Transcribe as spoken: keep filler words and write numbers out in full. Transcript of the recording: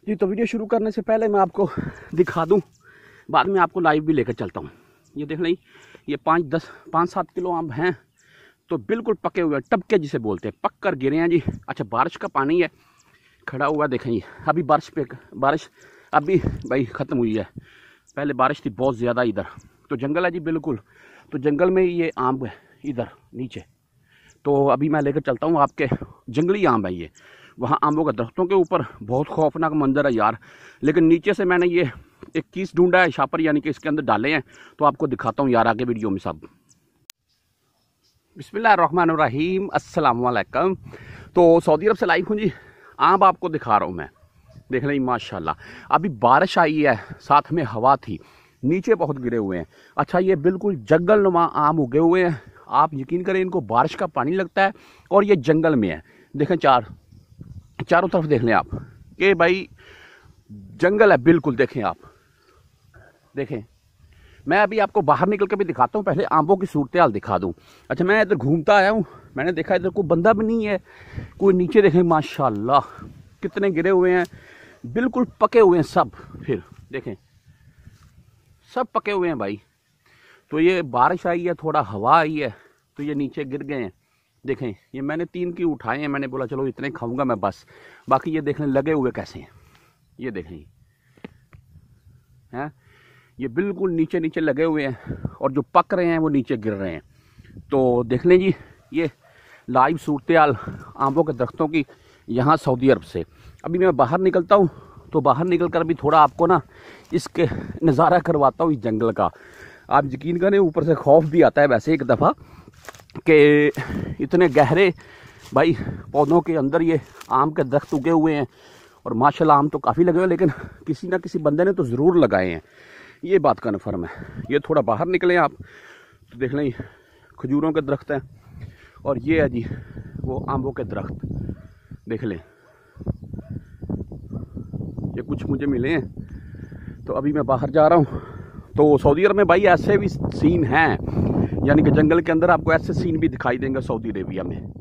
जी तो वीडियो शुरू करने से पहले मैं आपको दिखा दूं, बाद में आपको लाइव भी लेकर चलता हूं। ये देख लें, ये पाँच दस पाँच सात किलो आम हैं, तो बिल्कुल पके हुए हैं, टपके जिसे बोलते हैं, पक कर गिरे हैं जी। अच्छा, बारिश का पानी है खड़ा हुआ, देखें ये अभी बारिश पे बारिश अभी भाई ख़त्म हुई है। पहले बारिश थी बहुत ज़्यादा इधर, तो जंगल है जी बिल्कुल, तो जंगल में ये आम है इधर नीचे। तो अभी मैं लेकर चलता हूँ आपके, जंगली आम है ये, वहाँ आमों के दरख्तों के ऊपर बहुत खौफनाक मंजर है यार। लेकिन नीचे से मैंने ये एक कीस ढूंढा है, शापर यानी कि इसके अंदर डाले हैं, तो आपको दिखाता हूँ यार आगे वीडियो में सब। बिस्मिल्लाहिर्रहमानिर्रहीम, अस्सलाम वालेकुम। तो सऊदी अरब से लाइव हूँ जी, आम आपको दिखा रहा हूँ मैं। देख लें माशाल्लाह, अभी बारिश आई है, साथ में हवा थी, नीचे बहुत गिरे हुए हैं। अच्छा, ये बिल्कुल जंगल नुमा आम उगे हुए हैं, आप यकीन करें इनको बारिश का पानी लगता है और ये जंगल में है। देखें चार चारों तरफ देख लें आप कि भाई जंगल है बिल्कुल। देखें आप, देखें मैं अभी आपको बाहर निकल के भी दिखाता हूँ, पहले आंबों की सूरत हाल दिखा दूँ। अच्छा, मैं इधर घूमता आया हूँ, मैंने देखा इधर कोई बंदा भी नहीं है, कोई नीचे देखें माशाल्लाह कितने गिरे हुए हैं, बिल्कुल पके हुए हैं सब। फिर देखें सब पके हुए हैं भाई। तो ये बारिश आई है, थोड़ा हवा आई है, तो ये नीचे गिर गए हैं। देखें ये मैंने तीन की उठाए हैं, मैंने बोला चलो इतने खाऊंगा मैं बस, बाकी ये देखने लगे हुए कैसे हैं, ये देखें हैं, ये बिल्कुल नीचे नीचे लगे हुए हैं, और जो पक रहे हैं वो नीचे गिर रहे हैं। तो देख लें जी, ये लाइव सूरत हाल आंबों के दरख्तों की यहाँ सऊदी अरब से। अभी मैं बाहर निकलता हूँ, तो बाहर निकल कर भी थोड़ा आपको ना इसके नज़ारा करवाता हूँ इस जंगल का। आप यकीन करें ऊपर से खौफ भी आता है वैसे एक दफ़ा कि इतने गहरे भाई पौधों के अंदर ये आम के दरख्त उगे हुए हैं, और माशाल्लाह आम तो काफ़ी लगे हुए हैं, लेकिन किसी ना किसी बंदे ने तो ज़रूर लगाए हैं, ये बात कन्फर्म है। ये थोड़ा बाहर निकले आप तो देख लें खजूरों के दरख्त हैं, और ये है जी वो आंबों के दरख्त, देख लें ये कुछ मुझे मिले हैं। तो अभी मैं बाहर जा रहा हूँ। तो सऊदी अरब में भाई ऐसे भी सीन हैं, यानी कि जंगल के अंदर आपको ऐसे सीन भी दिखाई देंगे सऊदी अरेबिया में।